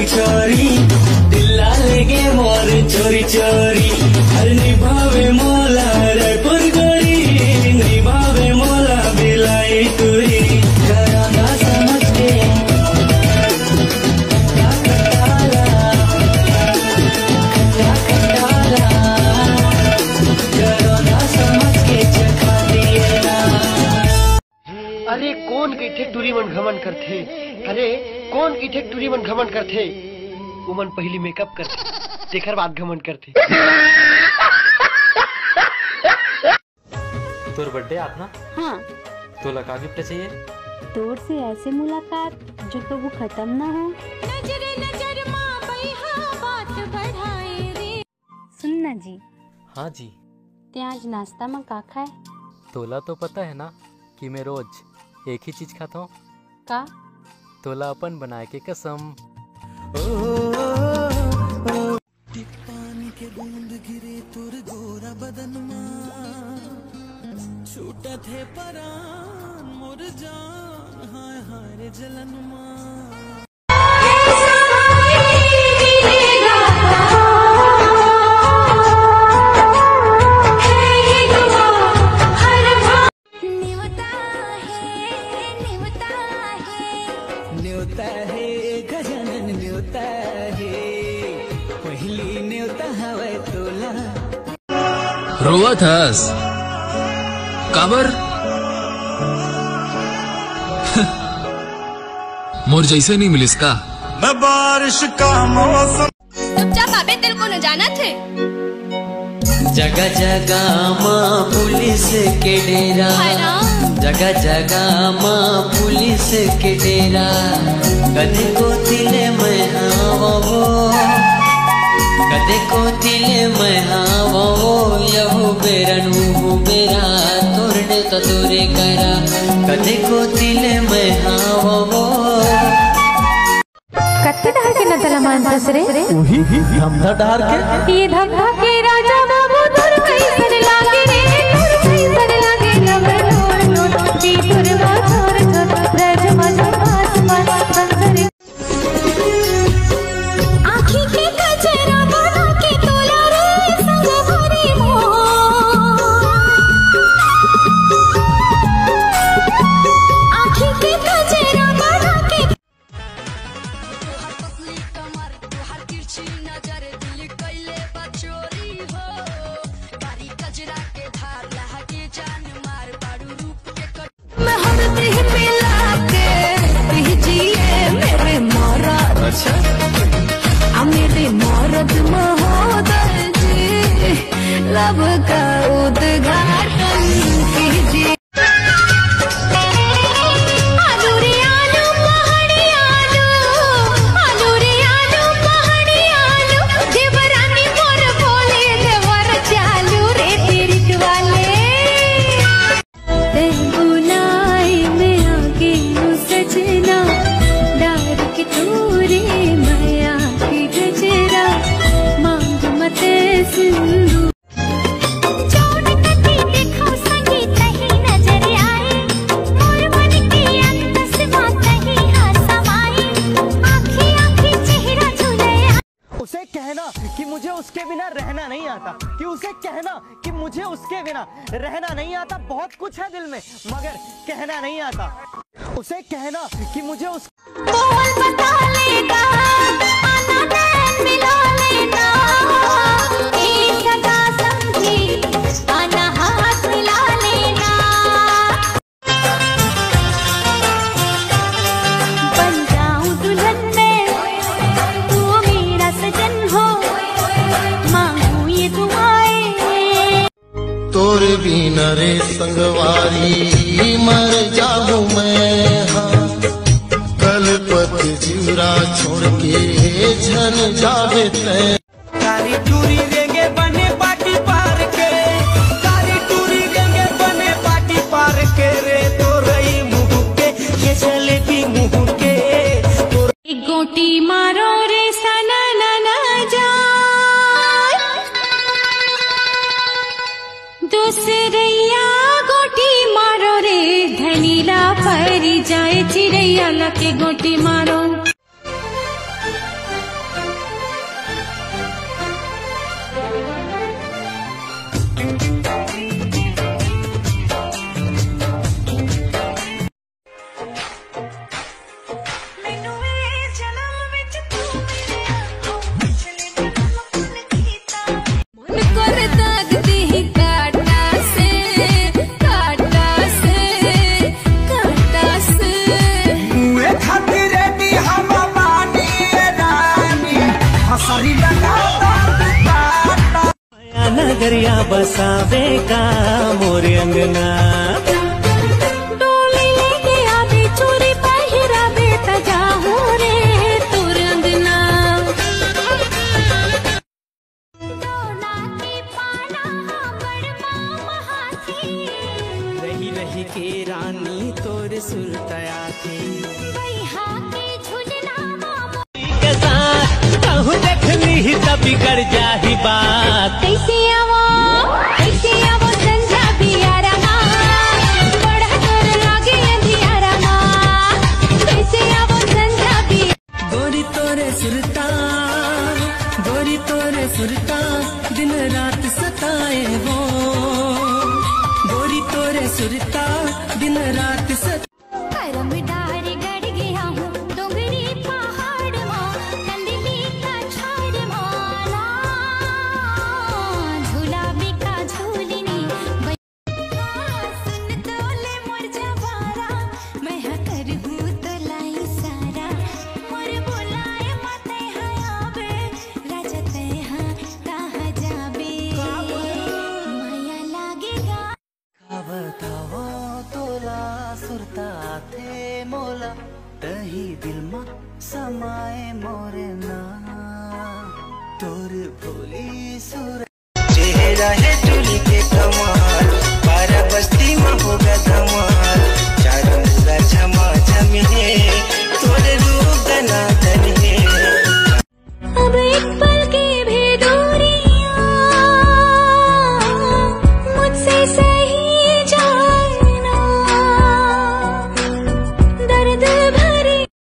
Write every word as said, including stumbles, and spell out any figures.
छोरी छोरी दिल्ला लेगे मोर चोरी चोरी अरे निभावे मोला रायपुर गोरी निभावे मोला बिलाई टूरी कराना समझ के अरे कौन की ठेक टूरी मन घमन करथे अरे कौन की ठेक टूरी मन घमन करथे उमन पहली मेकअप करथे तेखर बाद घमन करथे। तोर बर्थडे आप ना? हाँ। तो लगा गिफ्ट चाहिए? तोर से ऐसे मुलाकात जो कबू खत्म ना हो। नजर नजर माँ बैहा बात बढ़ाए रे। सुनना जी। हाँ जी। ते आज नाश्ता में का खाए? तोला तो पता है ना कि मैं रोज एक ही चीज खाता हूँ। का? तोला अपन बनाए के कसम। पानी के बूंद गिरे तुर गोरा बदन छूटा थे परान मोर जान हाय हाय जलन न्योता है गजानन न्योता है पहली न्योता हवे तोला रोवा थास काबर मोर जैसे नहीं मिलिस का मैं बारिश का मौसम चुपचाप आबे तेरे को न जाना थे। जगह जगह माँ पुलिस के डेरा जगह जगह माँ पुलिस के डेरा कदे को तिले मैं हाँ वो कदे को तिले मैं हाँ वो यहू बेरा नू बेरा तोरने तो तोरे करा कदे को तिले मैं हाँ वो कत्ते डहर के नतला मानतस रे वही धमधा डहर के ये धमधा के राजा बाबू तुर कैसन लागे रे तुर कैसन लागे नवर नोर नोर दी तुर मा छोर छोर रज मजा आसमान संसरे आँखी के कचरा बना के तोला रे संग भरी मोर आँखी के कचरा बना के मेरे मौरत महोदय जी लब का उद्घाटन कीजिए। आलू रे आलू पहाड़ी आलू आलू रे आलू पहाड़ी आलू देवरानी मोर बोले देवर चालू रे तिरिक वाले बुनाई में आगे सजना डार के तूरे माया की गजरा मांग मते सिंधु चोट कटी देखो संगीत ही नजर आए मोर मन की अंतस बात ही हंसवाई आँखी आँखी चेहरा झूले। उसे कहना कि मुझे उसके बिना रहना नहीं आता कि उसे कहना कि मुझे उसके बिना रहना नहीं आता बहुत कुछ है दिल में मगर कहना नहीं आता उसे कहना कि मुझे उस बोल बता लेना आना नैन मिला लेना एक सदा समझी आना हाथ मिला लेना बन जाऊं दुल्हन में तू मेरा सजन हो मांगू ये दुआएं तोर बिना रे संगवारी मर जाऊं मैं हाँ कल पत जीवरा छोड़ के झन जावे तैं तारी टूरी रेंगे बने पार्टी पार के तारी टूरी रेंगे बने पार्टी पार के रे तो रही मुँह के ये चले भी मुँह के एक गोटी मारो रे सना ना जा दूसरैया गोटी मारो रे धनीला पर जाए चिड़ैया लके गोटी मारो। मैया बसावे का मोरे अंगना। डोली लेके आवे चोरी पहिरा बेटा जाहू रे तोर अंगना। रही रही के रानी तोर सुरतया थी कहूँ देखली ही तब बिगड़ जाही बात। कैसे आवो कैसे आवो संझा बियारा माँ बड़ा तोर लागे अंधियारा माँ। कैसे आवो संझा बियारा गोरी तोरे सुरता गोरी तोरे सुरता दिन रात सताए वो। गोरी तोरे सुरता दिन रात सताए। करम डारी गड़ गया हूँ डोंगरी पहाड़ माँ कंदली का झाड़ माला झूला बिका झूलिनी। सुन तोले मोर जवारा मैं हकर हूँ तलाई सारा मोर बुलाए मते हयाबे राजते हाँ कहाँ जाबे माया लागेगा। बताओ तोला सुरता थे मोला तही दिल मा समाए मोरे ना तोर भोली सुर चेहरा है